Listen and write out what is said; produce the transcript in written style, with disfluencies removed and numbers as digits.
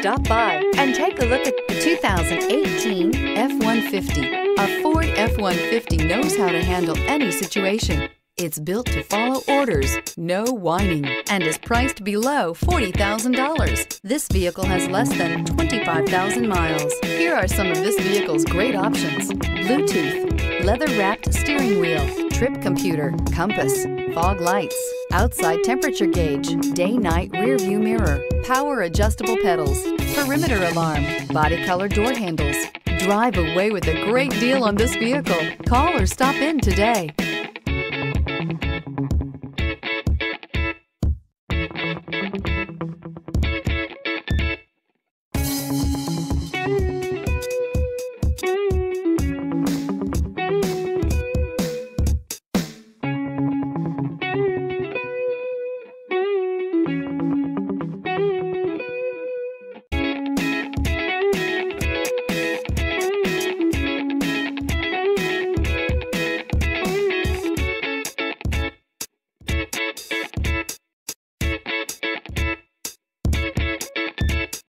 Stop by and take a look at the 2018 F-150. A Ford F-150 knows how to handle any situation. It's built to follow orders, no whining, and is priced below $40,000. This vehicle has less than 25,000 miles. Here are some of this vehicle's great options: Bluetooth, leather-wrapped steering wheel, trip computer, compass, fog lights, outside temperature gauge, day-night rear-view mirror, power adjustable pedals, perimeter alarm, body color door handles. Drive away with a great deal on this vehicle. Call or stop in today.